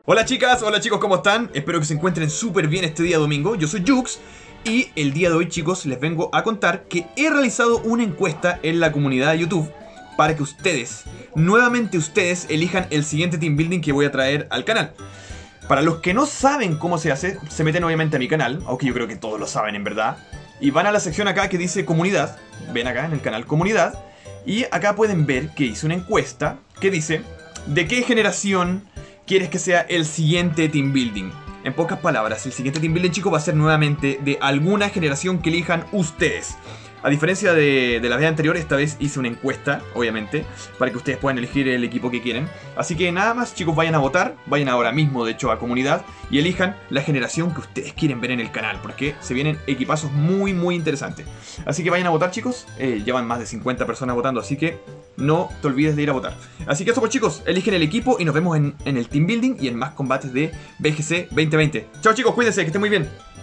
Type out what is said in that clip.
Hola chicas, hola chicos, ¿cómo están? Espero que se encuentren súper bien este día domingo. Yo soy Jux y el día de hoy, chicos, les vengo a contar que he realizado una encuesta en la comunidad de YouTube para que ustedes, nuevamente ustedes, elijan el siguiente team building que voy a traer al canal. Para los que no saben cómo se hace, se meten obviamente a mi canal, aunque yo creo que todos lo saben en verdad, y van a la sección acá que dice comunidad. Ven acá en el canal comunidad y acá pueden ver que hice una encuesta que dice: ¿de qué generación quieres que sea el siguiente team building? En pocas palabras, el siguiente team building, chicos, va a ser nuevamente de alguna generación que elijan ustedes. A diferencia de la vez anterior, esta vez hice una encuesta, obviamente, para que ustedes puedan elegir el equipo que quieren. Así que nada más, chicos, vayan a votar, vayan ahora mismo, de hecho, a comunidad, y elijan la generación que ustedes quieren ver en el canal, porque se vienen equipazos muy, muy interesantes. Así que vayan a votar, chicos, llevan más de 50 personas votando, así que no te olvides de ir a votar. Así que eso pues, chicos, eligen el equipo y nos vemos en el team building y en más combates de BGC 2020. Chao chicos, cuídense, que estén muy bien.